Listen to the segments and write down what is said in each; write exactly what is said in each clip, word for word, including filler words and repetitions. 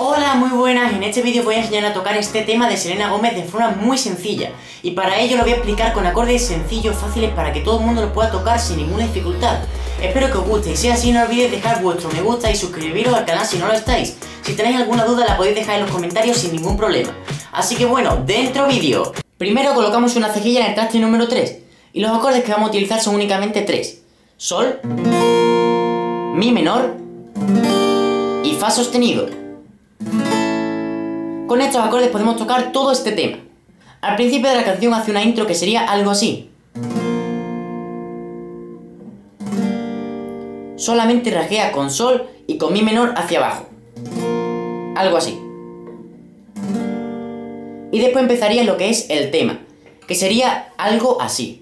Hola, muy buenas. En este vídeo voy a enseñar a tocar este tema de Selena Gómez de forma muy sencilla. Y para ello lo voy a explicar con acordes sencillos, fáciles, para que todo el mundo lo pueda tocar sin ninguna dificultad. Espero que os guste y si es así no olvidéis dejar vuestro me gusta y suscribiros al canal si no lo estáis. Si tenéis alguna duda la podéis dejar en los comentarios sin ningún problema. Así que bueno, dentro vídeo. Primero colocamos una cejilla en el traste número tres. Y los acordes que vamos a utilizar son únicamente tres. Sol, Mi menor y Fa sostenido. Con estos acordes podemos tocar todo este tema. Al principio de la canción hace una intro que sería algo así. Solamente rasguea con Sol y con Mi menor hacia abajo. Algo así. Y después empezaría lo que es el tema, que sería algo así.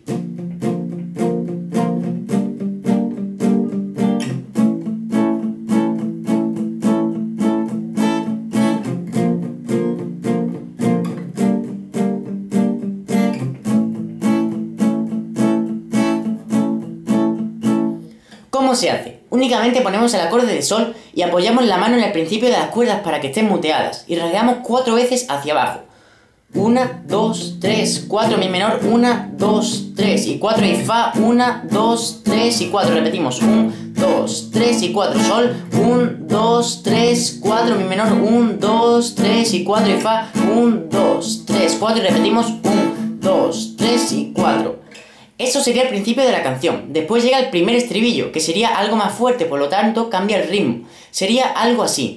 ¿Cómo se hace? Únicamente ponemos el acorde de Sol y apoyamos la mano en el principio de las cuerdas para que estén muteadas y rasgueamos cuatro veces hacia abajo. Una, dos, tres, cuatro, Mi menor, una, dos, tres y cuatro y Fa, una, dos, tres y cuatro. Repetimos, un, dos, tres y cuatro, Sol, un, dos, tres, cuatro, Mi menor, un, dos, tres y cuatro y Fa, un, dos, tres, cuatro y repetimos, un, dos, tres y cuatro. Eso sería el principio de la canción. Después llega el primer estribillo, que sería algo más fuerte, por lo tanto cambia el ritmo. Sería algo así.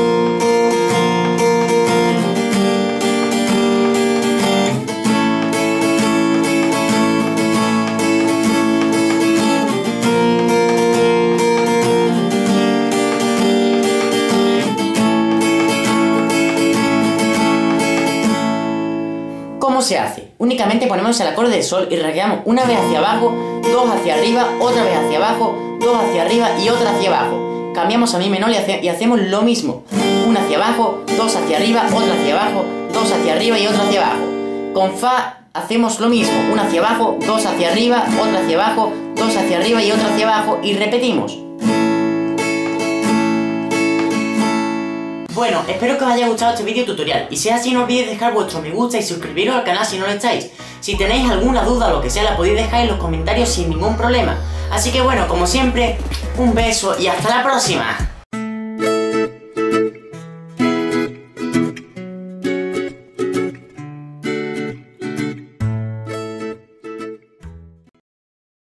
¿Cómo se hace? Únicamente ponemos el acorde de Sol y rasgueamos una vez hacia abajo, dos hacia arriba, otra vez hacia abajo, dos hacia arriba y otra hacia abajo. Cambiamos a Mi menor y, hace, y hacemos lo mismo. Una hacia abajo, dos hacia arriba, otra hacia abajo, dos hacia arriba y otra hacia abajo. Con Fa hacemos lo mismo. Una hacia abajo, dos hacia arriba, otra hacia abajo, dos hacia arriba y otra hacia abajo y repetimos. Bueno, espero que os haya gustado este vídeo tutorial y si es así no olvidéis dejar vuestro me gusta y suscribiros al canal si no lo estáis. Si tenéis alguna duda o lo que sea la podéis dejar en los comentarios sin ningún problema. Así que bueno, como siempre, un beso y hasta la próxima.